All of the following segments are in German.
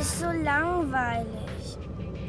ist so langweilig.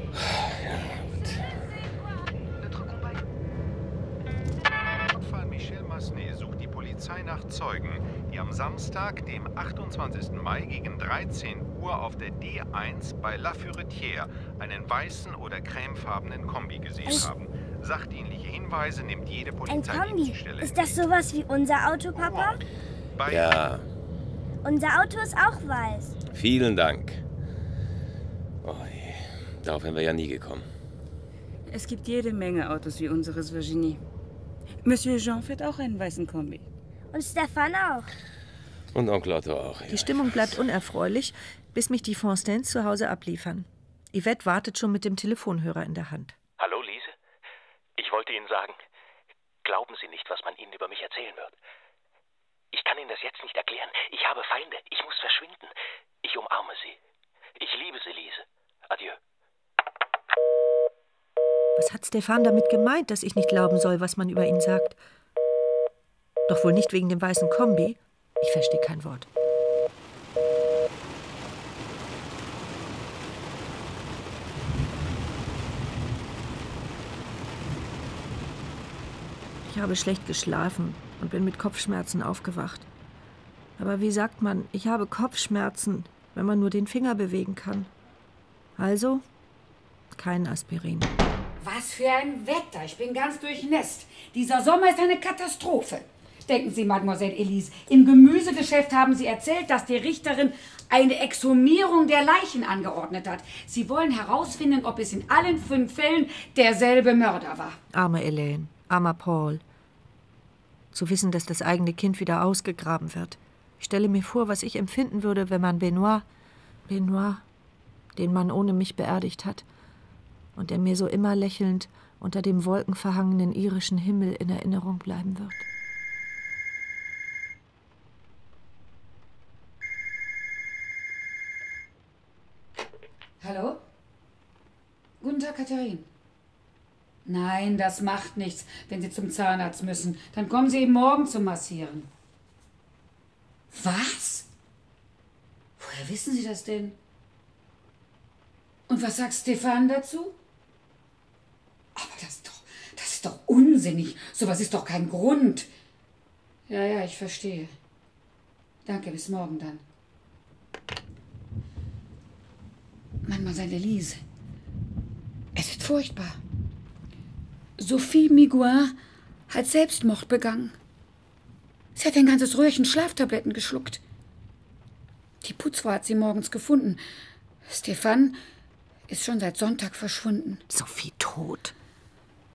Notfall Michel Massenet sucht die Polizei nach Zeugen, die am Samstag, dem 28. Mai gegen 13 Uhr auf der D1 bei La Furetière einen weißen oder cremefarbenen Kombi gesehen haben. Sachdienliche Hinweise nimmt jede Ein Polizeidienststelle. Kombi. Ist das sowas wie unser Auto, Papa? Ja, Unser Auto ist auch weiß. vielen Dank. Oh je, darauf wären wir ja nie gekommen. Es gibt jede Menge Autos wie unseres, Virginie. Monsieur Jean fährt auch einen weißen Kombi. Und Stefan auch. Und Onkel Otto auch. Ja. Die Stimmung bleibt unerfreulich, bis mich die Fontaines zu Hause abliefern. Yvette wartet schon mit dem Telefonhörer in der Hand. Hallo, Lise. Ich wollte Ihnen sagen, glauben Sie nicht, was man Ihnen über mich erzählen wird. Ich kann Ihnen das jetzt nicht erklären. Ich habe Feinde. Ich muss verschwinden. Ich umarme Sie. Ich liebe Sie, Lise. Adieu. Was hat Stefan damit gemeint, dass ich nicht glauben soll, was man über ihn sagt? Doch wohl nicht wegen dem weißen Kombi? Ich verstehe kein Wort. Ich habe schlecht geschlafen und bin mit Kopfschmerzen aufgewacht. Aber wie sagt man, ich habe Kopfschmerzen, wenn man nur den Finger bewegen kann. Also kein Aspirin. Was für ein Wetter. Ich bin ganz durchnässt. Dieser Sommer ist eine Katastrophe. Denken Sie, Mademoiselle Elise, im Gemüsegeschäft haben Sie erzählt, dass die Richterin eine Exhumierung der Leichen angeordnet hat. Sie wollen herausfinden, ob es in allen 5 Fällen derselbe Mörder war. Arme Elaine, armer Paul. Zu wissen, dass das eigene Kind wieder ausgegraben wird. Ich stelle mir vor, was ich empfinden würde, wenn man Benoit, den Mann ohne mich beerdigt hat, und der mir so immer lächelnd unter dem wolkenverhangenen irischen Himmel in Erinnerung bleiben wird. Hallo? Guten Tag, Katharin. Nein, das macht nichts, wenn Sie zum Zahnarzt müssen. Dann kommen Sie eben morgen zum Massieren. Was? Woher wissen Sie das denn? Und was sagt Stefan dazu? Aber das ist doch unsinnig. Sowas ist doch kein Grund. Ja, ich verstehe. Danke, bis morgen dann. Mademoiselle Elise, es ist furchtbar. Sophie Miguin hat Selbstmord begangen. Sie hat ein ganzes Röhrchen Schlaftabletten geschluckt. Die Putzfrau hat sie morgens gefunden. Stefan ist schon seit Sonntag verschwunden. Sophie tot.